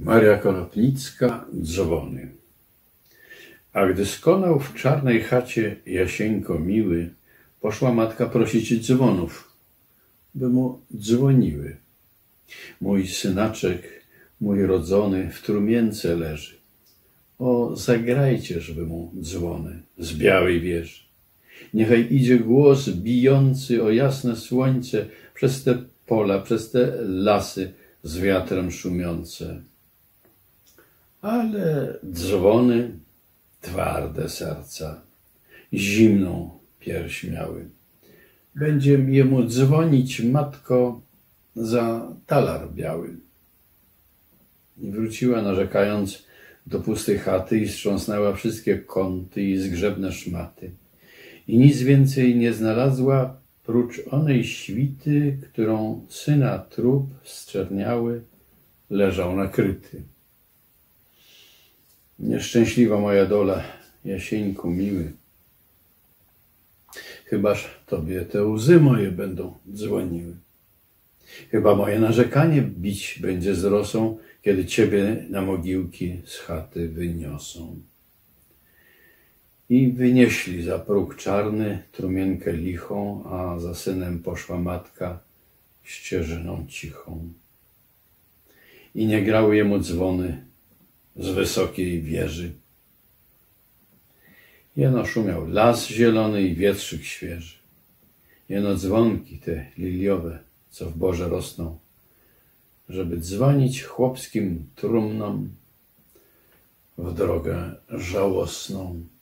Maria Konopnicka, dzwony. A gdy skonał w czarnej chacie Jasieńko miły, poszła matka prosić dzwonów, by mu dzwoniły. Mój synaczek, mój rodzony, w trumience leży. O, zagrajcieżby mu dzwony z białej wieży. Niechaj idzie głos bijący o jasne słońce przez te pola, przez te lasy z wiatrem szumiące. Ale dzwony twarde serca, zimną pierś miały. Będzie jemu dzwonić, matko, za talar biały. I wróciła narzekając do pustej chaty i strząsnęła wszystkie kąty i zgrzebne szmaty. I nic więcej nie znalazła prócz onej świty, którą syna trup zczerniały leżał nakryty. Nieszczęśliwa moja dola, Jasieńku miły, chybaż tobie te łzy moje będą dzwoniły. Chyba moje narzekanie bić będzie z rosą, kiedy ciebie na mogiłki z chaty wyniosą. I wynieśli za próg czarny trumienkę lichą, a za synem poszła matka ścieżyną cichą. I nie grały jemu dzwony z wysokiej wieży. Jeno szumiał las zielony i wietrzyk świeży. Jeno dzwonki te liliowe, co w borze rosną, żeby dzwonić chłopskim trumnom w drogę żałosną.